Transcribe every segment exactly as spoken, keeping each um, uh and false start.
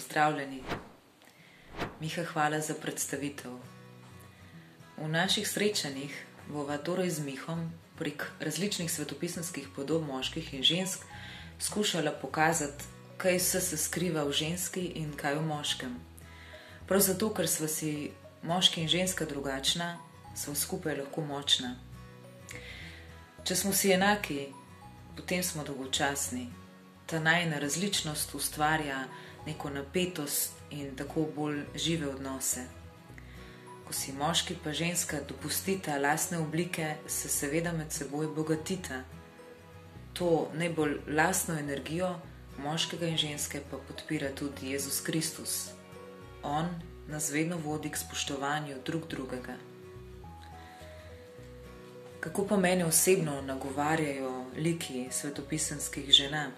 pozdravljeni. Miha, hvala za predstavitev. V naših srečanjih bova torej z Mihom prek različnih svetopisemskih podob moških in žensk skušala pokazati, kaj vse se skriva v ženski in kaj v moškem. Prav zato, ker sva si moški in ženska drugačna, sva skupaj lahko močna. Če smo si enaki, potem smo dolgočasni. Ta najina različnost ustvarja neko napetost in tako bolj žive odnose. Ko si moški pa ženska dopustita lastne oblike, se seveda med seboj bogatita. To najbolj lastno energijo moškega in ženske pa podpira tudi Jezus Kristus. On nas vedno vodi k spoštovanju drug drugega. Kako pa mene osebno nagovarjajo liki svetopisemskih žena?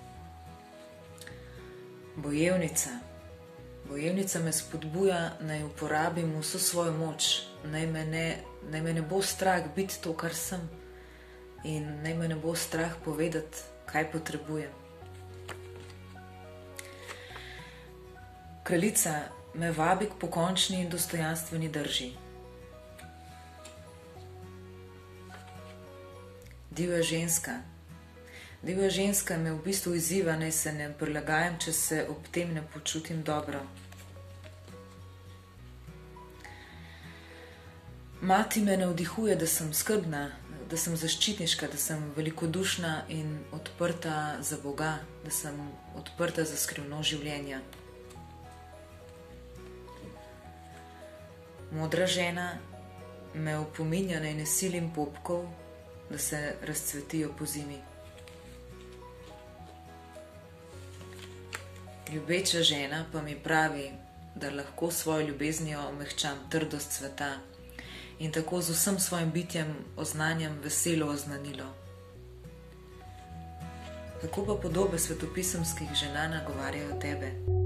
Bojevnica. Bojevnica me spodbuja, naj uporabim vso svojo moč, naj me ne, naj me ne bo strah biti to, kar sem, in naj me ne bo strah povedati, kaj potrebujem. Kraljica me vabi k pokončni in dostojanstveni drži. Divja ženska. Divja ženska me v bistvu izziva, naj se ne prilagajam, če se ob tem ne počutim dobro. Mati me navdihuje, da sem skrbna, da sem zaščitniška, da sem velikodušna in odprta za Boga, da sem odprta za skrivnost življenja. Modra žena me opominja, naj ne silim popkov, da se razcvetijo po zimi. Ljubeča žena pa mi pravi, da lahko svojo ljubeznijo omehčam trdost sveta in tako z vsem svojim bitjem oznanjam veselo oznanilo. Kako pa podobe svetopisemskih žena nagovarjajo tebe?